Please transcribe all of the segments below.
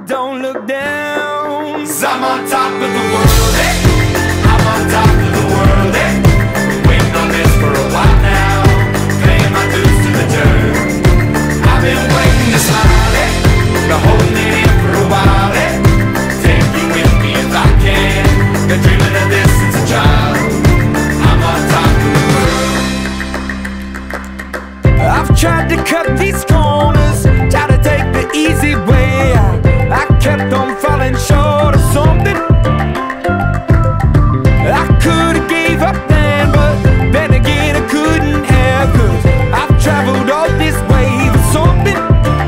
but don't look down. 'Cause I'm on top of the world, hey. I'm on top of the world, hey. Been waiting on this for a while now, paying my dues to the dirt. I've been waiting to smile, hey. Been holding it in for a while, hey. Take you with me if I can. Been dreaming of this since a child. I'm on top of the world. I've tried to cut these corners, tried to take the easy way out. I kept on falling short of something. I could've gave up then, but then again I couldn't have. 'Cause I've traveled all this way for something.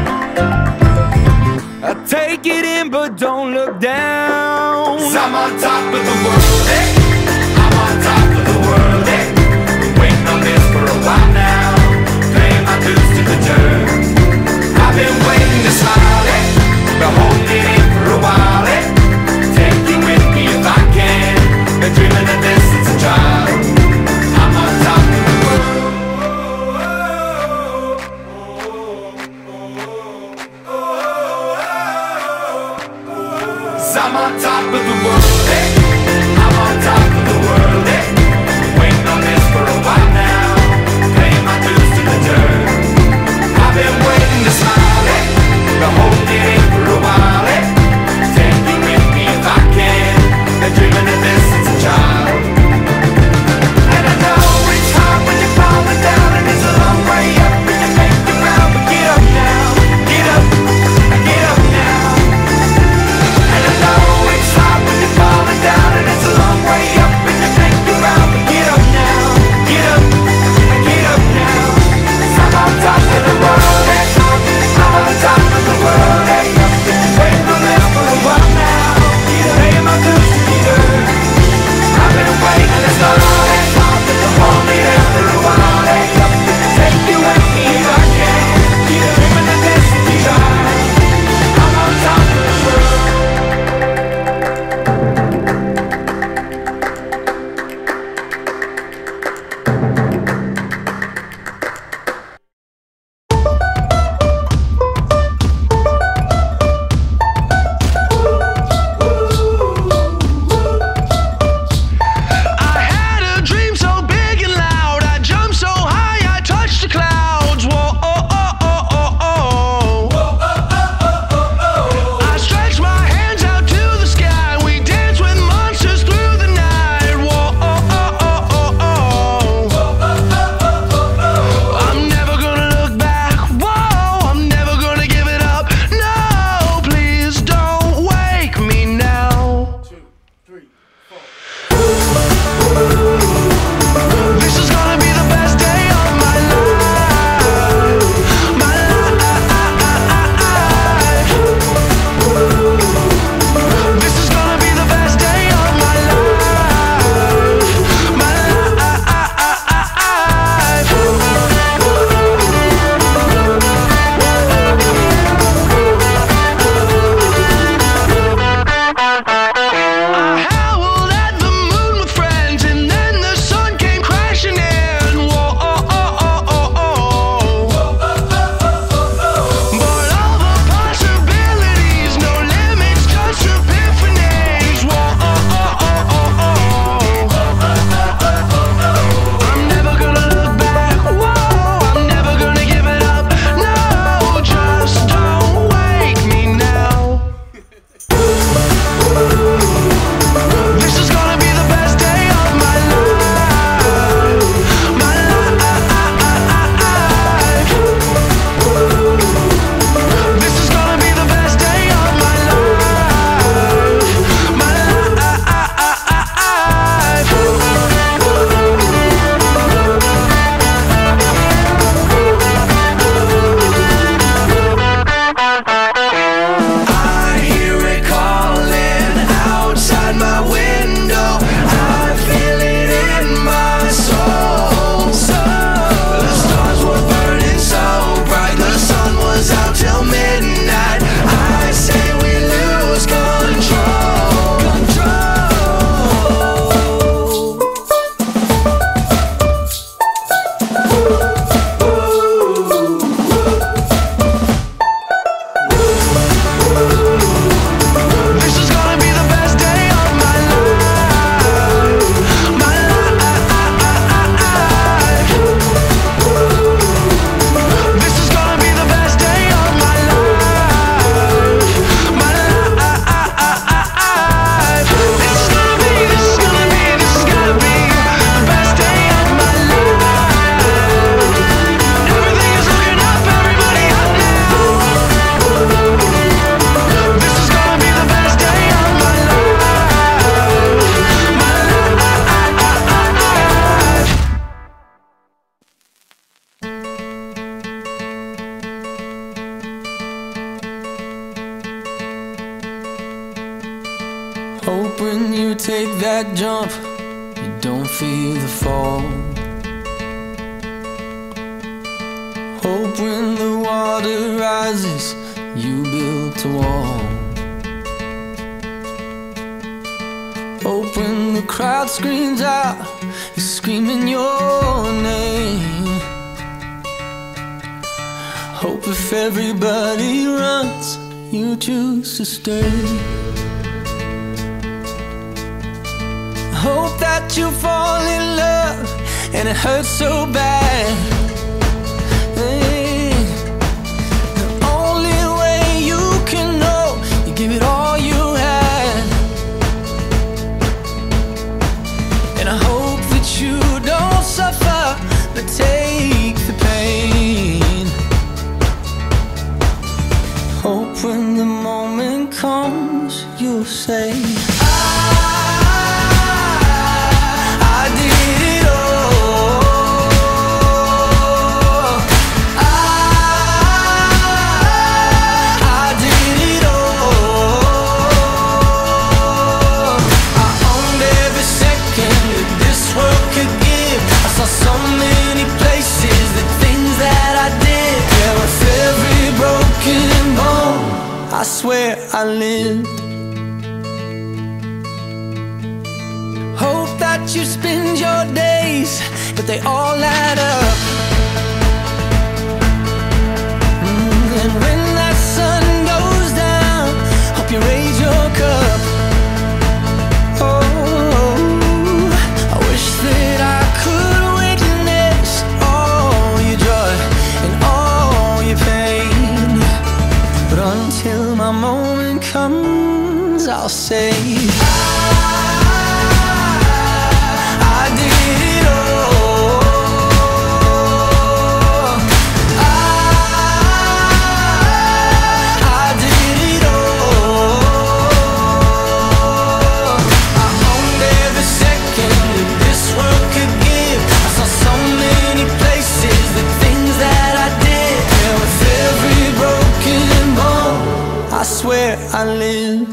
I take it in, but don't look down. 'Cause I'm on top of the world, hey. I'm on top of the world, hey. Been waiting on this for a while now, paying my dues to the dirt. I've been waiting to smile, hey. Been holding it in for a while, hey. Take you with me if I can. Been dreaming of this since a child. I'm on top of the world. 'Cause I'm on top of the world, hey. I'm on top of the world, hey. Been waiting on this for a while now, paying my dues to the dirt. I've been waiting to smile, hey. Been holding it in for a while, hey. Take you with me if I can. Been dreaming of this since a child. And I know it's hard when you're falling down, and it's a long way up, and you make the ground. But get up now, get up now. And I know it's hard when you're falling down, and it's a long way up, and you make Hope when you take that jump, you don't feel the fall. Hope when the water rises, you built a wall. Hope when the crowd screams out, you're screaming your name. Hope if everybody runs, you choose to stay. Hope that you fall in love and it hurts so bad. Hey, the only way you can know, you give it all you had. And I hope that you don't suffer, but take the pain. Hope when the moment comes, you'll say, I did it all. I did it all. I owned every second that this world could give. I saw so many places, the things that I did. Yeah, with every broken bone, I swear I lived. Hope that you spend your days, but they all add up. And when that sun goes down, hope you raise your cup. Oh, I wish that I could witness all your joy and all your pain. But until my moment comes, I'll say, I did it all. I did it all. I owned every second that this world could give. I saw so many places, the things that I did. Yeah, with every broken bone, I swear I lived.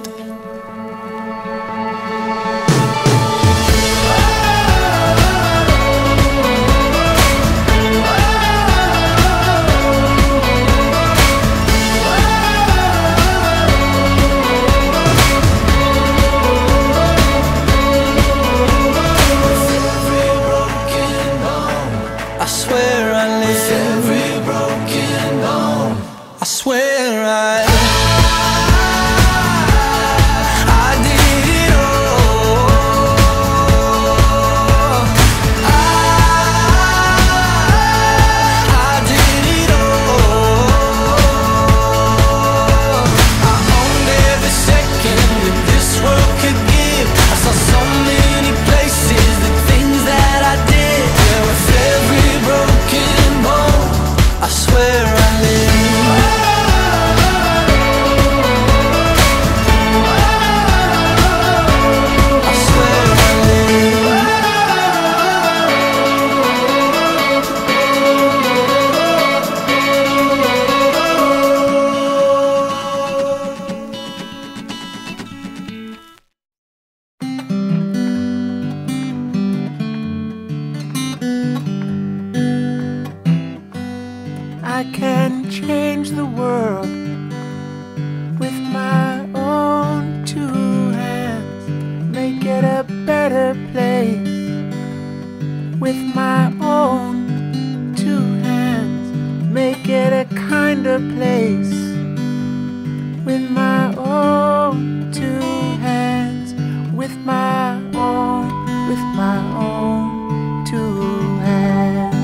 I swear I live. Every broken bone, I swear I did it all. I did it all. I owned every second that this world could give. I saw so many places, the things that I did. Yeah, with every broken bone, I swear I live. I swear I live. I can change the world with my own two hands, make it a better place with my own two hands, make it a kinder place with my own two hands, with my own two hands.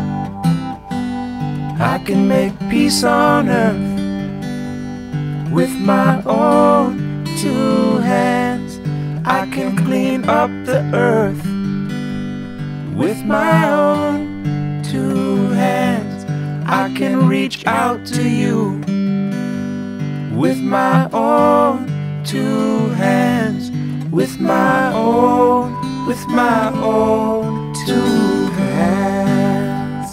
I can make peace on earth with my own two hands. I can clean up the earth with my own two hands. I can reach out to you with my own two hands, with my own two hands.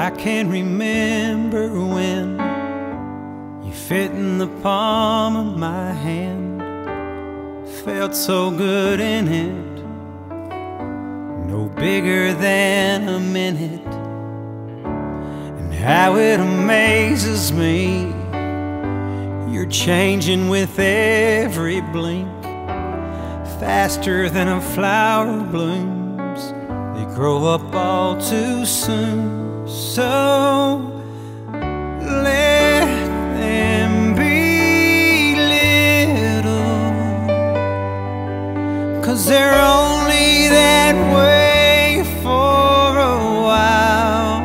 I can remember when you fit in the palm of my hand. Felt so good in it, no bigger than a minute. And how it amazes me, you're changing with every blink, faster than a flower blooms. They grow up all too soon. So let them be little, 'cause they're only that way for a while.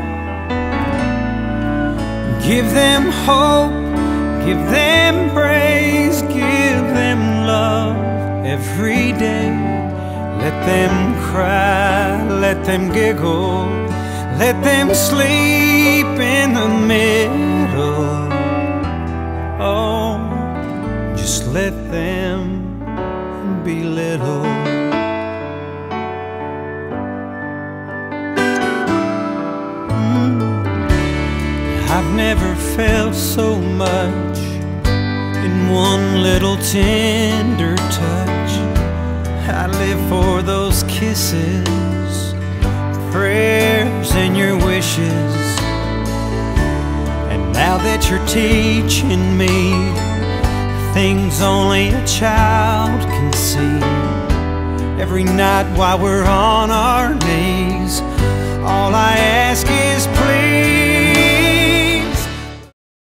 Give them hope, give them praise, give them love every day. Let them cry, let them giggle, let them sleep in the middle. Oh, just let them be little. I've never felt so much in one little tender touch. I live for those kisses, prayers and your wishes. And now that you're teaching me things only a child can see, every night while we're on our knees, all I ask is